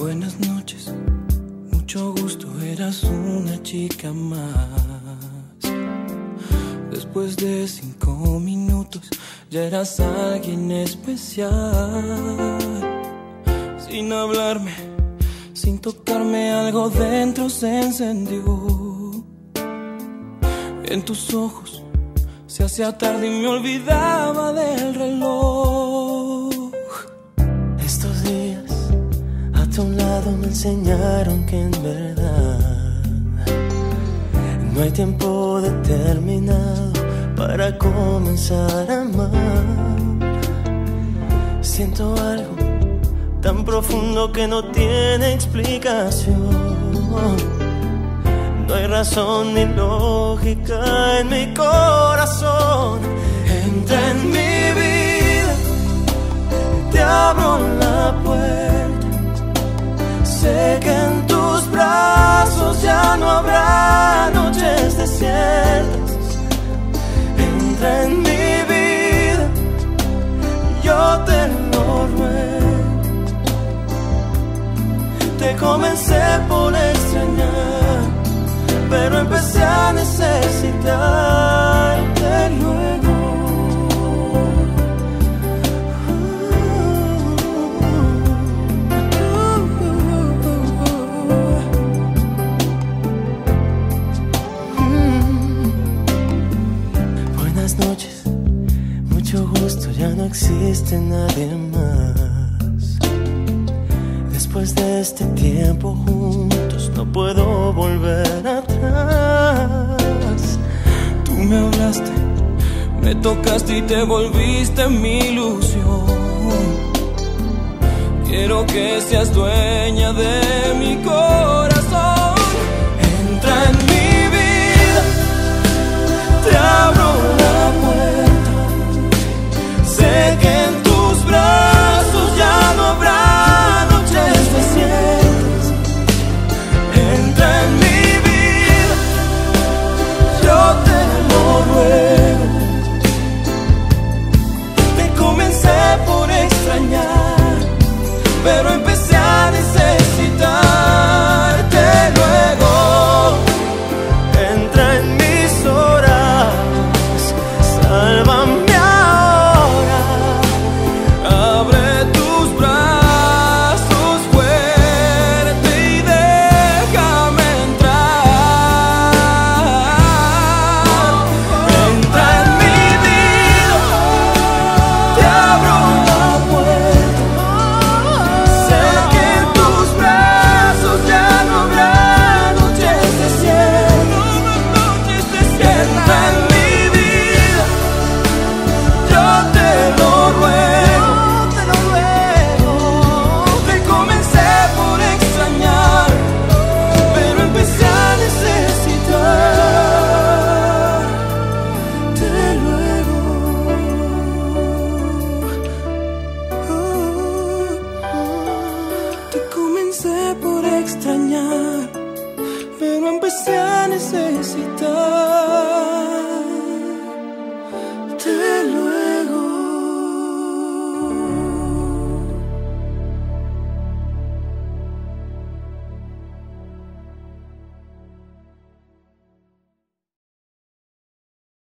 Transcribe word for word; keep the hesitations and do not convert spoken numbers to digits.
Buenas noches, mucho gusto, eras una chica más. Después de cinco minutos ya eras alguien especial. Sin hablarme, sin tocarme, algo dentro se encendió. En tus ojos se hacía tarde y me olvidaba del reloj. Estos días a tu lado me enseñaron que en verdad no hay tiempo determinado para comenzar a amar. Siento algo tan profundo que no tiene explicación. No hay razón ni lógica en mi corazón. Entra en mi vida, te abro la puerta. Sé que en tus brazos ya no habrá noches desiertas. Entra en mi vida, yo te lo ruego. Te comencé por extrañar, pero empecé a necesitarte luego. Buenas noches, mucho gusto, ya no existe nadie más. Después de este tiempo juntos no puedo volver atrás. Tú me hablaste, me tocaste y te volviste mi ilusión. Quiero que seas dueña de mi corazón. Entra en mi vida, te abro la puerta. Sé que en tus brazos ya no habrá noches desiertas. Entra en mi vida, yo te lo ruego. Te comencé por extrañar, pero empecé a necesitarte luego. Entra en mis horas, sálvame ahora. Abre tus brazos fuerte y déjame entrar. Entra en mi vida, te abro la puerta. Sé que en tus brazos ya no habrá noches desiertas. Entra en mi vida, yo te lo ruego. Te comencé por extrañar, pero empecé a necesitarte luego. Te comencé por extrañar, pero empecé a necesitar.